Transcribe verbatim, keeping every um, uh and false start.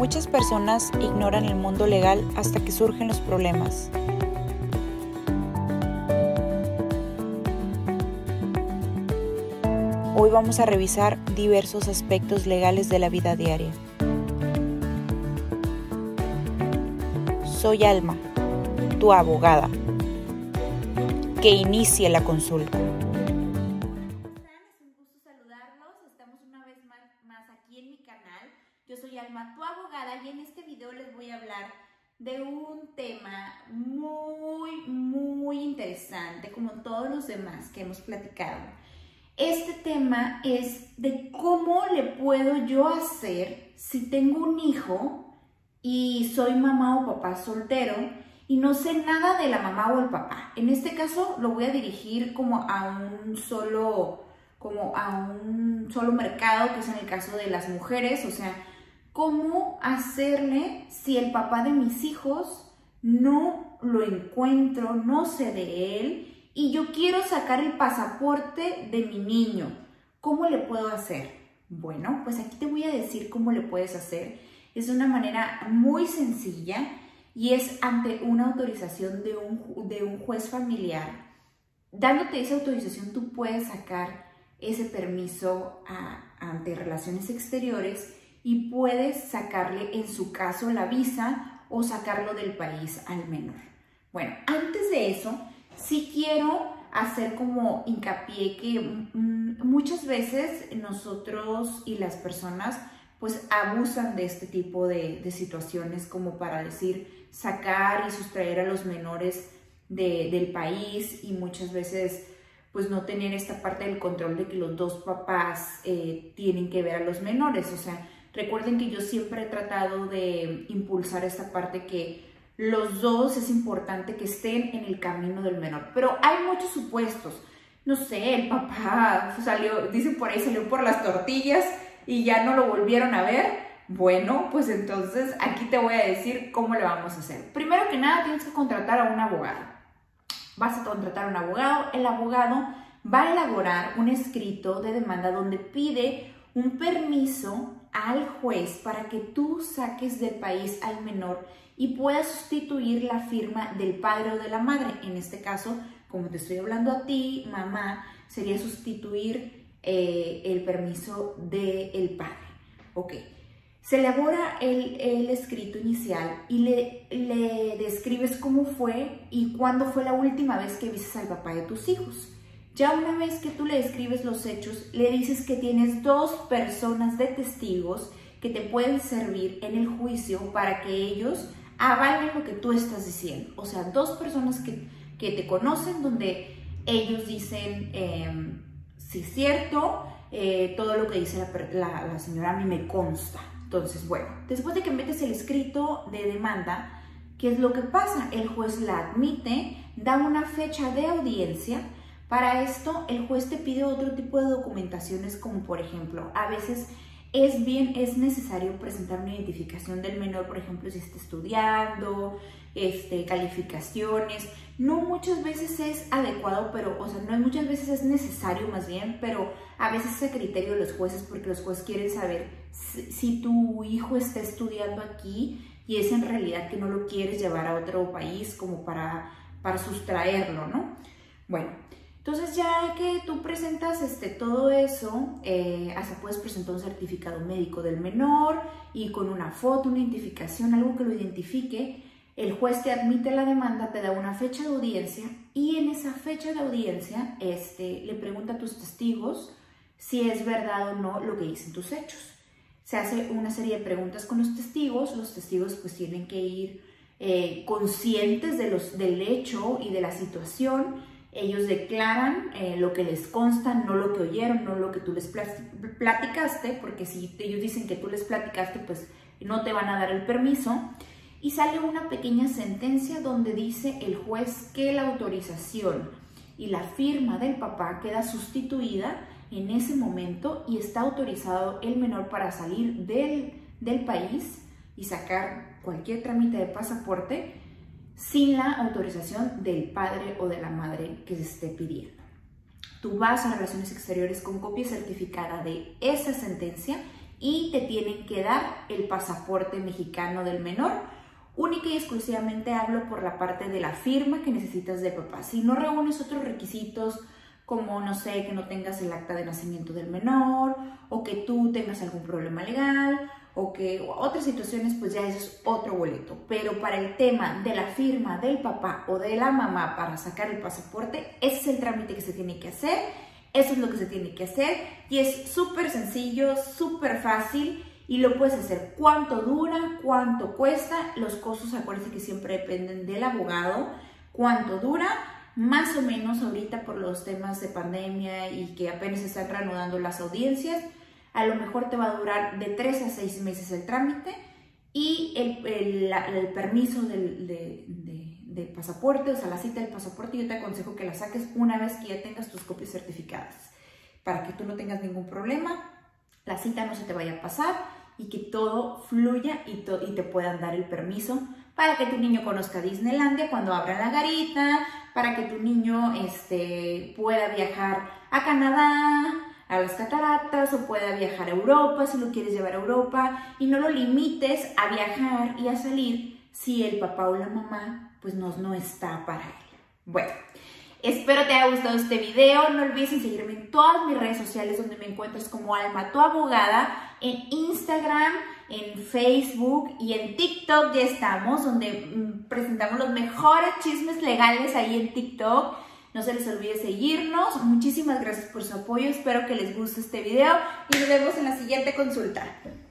Muchas personas ignoran el mundo legal hasta que surgen los problemas. Hoy vamos a revisar diversos aspectos legales de la vida diaria. Soy Alma, tu abogada. Que inicie la consulta. Es un gusto saludarlos. Estamos una vez más, más aquí en mi canal. Yo soy Alma, tu abogada, y en este video les voy a hablar de un tema muy, muy interesante, como todos los demás que hemos platicado. Este tema es de cómo le puedo yo hacer si tengo un hijo y soy mamá o papá soltero y no sé nada de la mamá o el papá. En este caso lo voy a dirigir como a un solo, como a un solo mercado, que es en el caso de las mujeres. O sea, cómo hacerle si el papá de mis hijos no lo encuentro, no sé de él, y yo quiero sacar el pasaporte de mi niño. ¿Cómo le puedo hacer? Bueno, pues aquí te voy a decir cómo le puedes hacer. Es de una manera muy sencilla y es ante una autorización de un, de un juez familiar. Dándote esa autorización, tú puedes sacar ese permiso a, ante Relaciones Exteriores y puedes sacarle, en su caso, la visa o sacarlo del país al menor. Bueno, antes de eso, sí quiero hacer como hincapié que mm, muchas veces nosotros y las personas pues abusan de este tipo de, de situaciones, como para decir sacar y sustraer a los menores de, del país, y muchas veces pues no tener esta parte del control de que los dos papás eh, tienen que ver a los menores. O sea, recuerden que yo siempre he tratado de impulsar esta parte que los dos es importante que estén en el camino del menor, pero hay muchos supuestos. No sé, el papá salió, dicen por ahí, salió por las tortillas y ya no lo volvieron a ver. Bueno, pues entonces aquí te voy a decir cómo le vamos a hacer. Primero que nada, tienes que contratar a un abogado. Vas a contratar a un abogado. El abogado va a elaborar un escrito de demanda donde pide un permiso al juez para que tú saques del país al menor y puedas sustituir la firma del padre o de la madre. En este caso, como te estoy hablando a ti, mamá, sería sustituir eh, el permiso del padre. Ok. Se elabora el, el escrito inicial y le, le describes cómo fue y cuándo fue la última vez que viste al papá de tus hijos. Ya una vez que tú le describes los hechos, le dices que tienes dos personas de testigos que te pueden servir en el juicio para que ellos avalen lo que tú estás diciendo. O sea, dos personas que, que te conocen, donde ellos dicen, eh, sí es cierto, eh, todo lo que dice la, la, la señora a mí me consta. Entonces, bueno, después de que metes el escrito de demanda, ¿qué es lo que pasa? El juez la admite, da una fecha de audiencia. Para esto, el juez te pide otro tipo de documentaciones, como por ejemplo, a veces es bien, es necesario presentar una identificación del menor, por ejemplo, si está estudiando, este, calificaciones. No muchas veces es adecuado, pero, o sea, no muchas veces es necesario más bien, pero a veces es a criterio de los jueces, porque los jueces quieren saber si, si tu hijo está estudiando aquí y es en realidad que no lo quieres llevar a otro país como para, para sustraerlo, ¿no? Bueno, entonces ya que tú presentas este, todo eso, eh, hasta puedes presentar un certificado médico del menor y con una foto, una identificación, algo que lo identifique. El juez te admite la demanda, te da una fecha de audiencia y en esa fecha de audiencia este, le pregunta a tus testigos si es verdad o no lo que dicen tus hechos. Se hace una serie de preguntas con los testigos. Los testigos pues tienen que ir eh, conscientes de los, del hecho y de la situación. Ellos declaran eh, lo que les consta, no lo que oyeron, no lo que tú les platicaste, porque si ellos dicen que tú les platicaste, pues no te van a dar el permiso. Y sale una pequeña sentencia donde dice el juez que la autorización y la firma del papá queda sustituida en ese momento y está autorizado el menor para salir del, del país y sacar cualquier trámite de pasaporte sin la autorización del padre o de la madre que se esté pidiendo. Tú vas a Relaciones Exteriores con copia certificada de esa sentencia y te tienen que dar el pasaporte mexicano del menor. Única y exclusivamente hablo por la parte de la firma que necesitas de papá. Si no reúnes otros requisitos como, no sé, que no tengas el acta de nacimiento del menor o que tú tengas algún problema legal o que o otras situaciones, pues ya es otro boleto. Pero para el tema de la firma del papá o de la mamá para sacar el pasaporte, ese es el trámite que se tiene que hacer, eso es lo que se tiene que hacer y es súper sencillo, súper fácil y lo puedes hacer. ¿Cuánto dura? ¿Cuánto cuesta? Los costos, acuérdense que siempre dependen del abogado. ¿Cuánto dura? Más o menos ahorita por los temas de pandemia y que apenas se están reanudando las audiencias, a lo mejor te va a durar de tres a seis meses el trámite y el, el, la, el permiso del, de, de, de pasaporte, o sea, la cita del pasaporte, yo te aconsejo que la saques una vez que ya tengas tus copias certificadas para que tú no tengas ningún problema, la cita no se te vaya a pasar y que todo fluya y, to, y te puedan dar el permiso para que tu niño conozca Disneylandia cuando abran la garita, para que tu niño este, pueda viajar a Canadá, a las cataratas, o pueda viajar a Europa si lo quieres llevar a Europa, y no lo limites a viajar y a salir si el papá o la mamá pues no, no está para él. Bueno, espero te haya gustado este video. No olvides seguirme en todas mis redes sociales donde me encuentras como Alma tu Abogada, en Instagram, en Facebook y en TikTok ya estamos, donde mmm, presentamos los mejores chismes legales ahí en TikTok. No se les olvide seguirnos. Muchísimas gracias por su apoyo. Espero que les guste este video y nos vemos en la siguiente consulta.